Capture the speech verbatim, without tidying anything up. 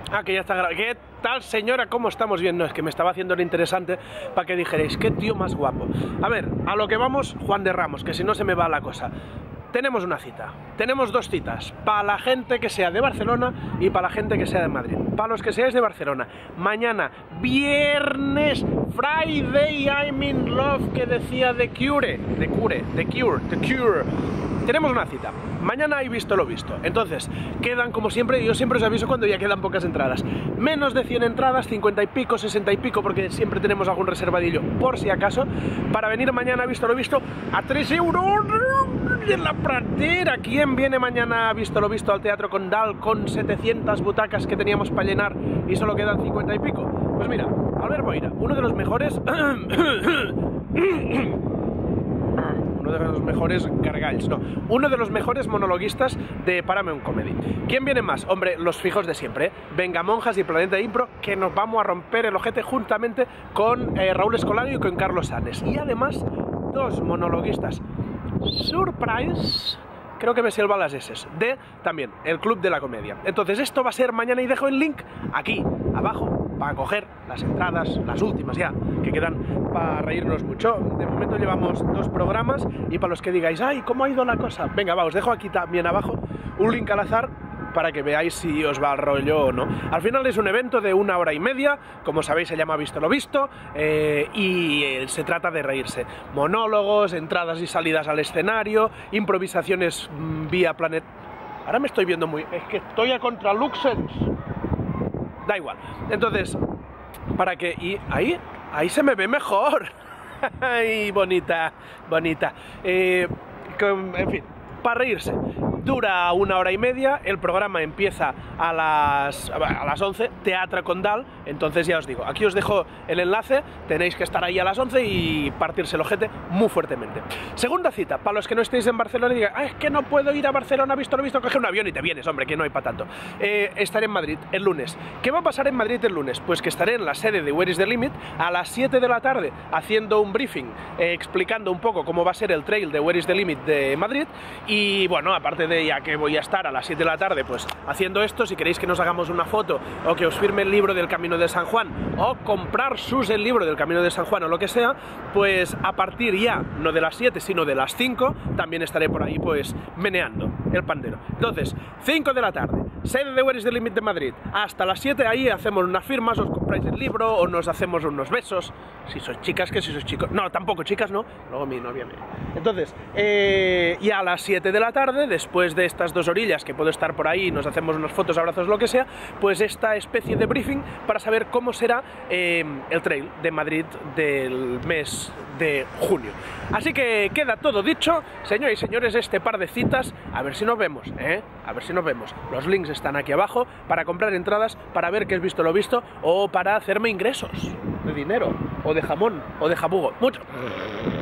Ah, que ya está grabado. ¿Qué tal, señora? ¿Cómo estamos bien? No, es que me estaba haciendo lo interesante para que dijerais, qué tío más guapo. A ver, a lo que vamos, Juan de Ramos, que si no se me va la cosa. Tenemos una cita, tenemos dos citas, para la gente que sea de Barcelona y para la gente que sea de Madrid. Para los que seáis de Barcelona, mañana, viernes, Friday, I'm in love, que decía The Cure, The Cure, The Cure, The Cure. Tenemos una cita, mañana hay visto lo visto, entonces quedan como siempre, y yo siempre os aviso cuando ya quedan pocas entradas, menos de cien entradas, cincuenta y pico, sesenta y pico, porque siempre tenemos algún reservadillo por si acaso, para venir mañana a visto lo visto a tres euros en la pradera. ¿Quién viene mañana a visto lo visto al Teatro Condal con setecientas butacas que teníamos para llenar y solo quedan cincuenta y pico? Pues mira, Albert Boira, uno de los mejores... uno de los mejores gargalls, no, uno de los mejores monologuistas de Paramount Comedy. ¿Quién viene más? Hombre, los fijos de siempre, ¿eh? Venga Monjas y Planeta Impro, que nos vamos a romper el ojete juntamente con eh, Raúl Escolari y con Carlos Sanes. Y además, dos monologuistas surprise, creo que me silban las S, de también el Club de la Comedia. Entonces esto va a ser mañana y dejo el link aquí, abajo, para coger las entradas, las últimas ya, que quedan para reírnos mucho. De momento llevamos dos programas y para los que digáis, ay, ¿cómo ha ido la cosa? Venga, va, os dejo aquí también abajo un link al azar para que veáis si os va al rollo o no. Al final es un evento de una hora y media, como sabéis se llama Visto lo Visto, eh, y eh, se trata de reírse. Monólogos, entradas y salidas al escenario, improvisaciones mmm, vía Planet... Ahora me estoy viendo muy... es que estoy a contra Luxens. Da igual. Entonces, para que... y ahí, ahí se me ve mejor. Ay, bonita, bonita. Eh, con, en fin, para reírse. Dura una hora y media, el programa empieza a las, a las once, Teatro Condal, entonces ya os digo, aquí os dejo el enlace, tenéis que estar ahí a las once y partirse el ojete muy fuertemente. Segunda cita, para los que no estéis en Barcelona y digan, ah, es que no puedo ir a Barcelona, visto lo visto, coge un avión y te vienes, hombre, que no hay para tanto. Eh, estaré en Madrid el lunes. ¿Qué va a pasar en Madrid el lunes? Pues que estaré en la sede de Where is the Limit a las siete de la tarde haciendo un briefing, eh, explicando un poco cómo va a ser el trail de Where is the Limit de Madrid y bueno, aparte de ya que voy a estar a las siete de la tarde pues haciendo esto, si queréis que nos hagamos una foto o que os firme el libro del Camino de San Juan o comprar sus el libro del Camino de San Juan o lo que sea, pues a partir ya, no de las siete sino de las cinco, también estaré por ahí pues meneando el pandero. Entonces, cinco de la tarde, sede de Where is the Limit de Madrid, hasta las siete ahí hacemos unas firmas, os compráis el libro o nos hacemos unos besos, si sois chicas, que si sois chicos, no, tampoco chicas, no, luego mi novia me... Entonces, eh, y a las siete de la tarde, después de esta dos orillas que puedo estar por ahí, nos hacemos unas fotos, abrazos, lo que sea, pues esta especie de briefing para saber cómo será eh, el trail de Madrid del mes de junio. Así que queda todo dicho, señores y señores, este par de citas, a ver si nos vemos, ¿eh? A ver si nos vemos. Los links están aquí abajo para comprar entradas, para ver que has visto lo visto o para hacerme ingresos de dinero, o de jamón, o de jabugo, mucho.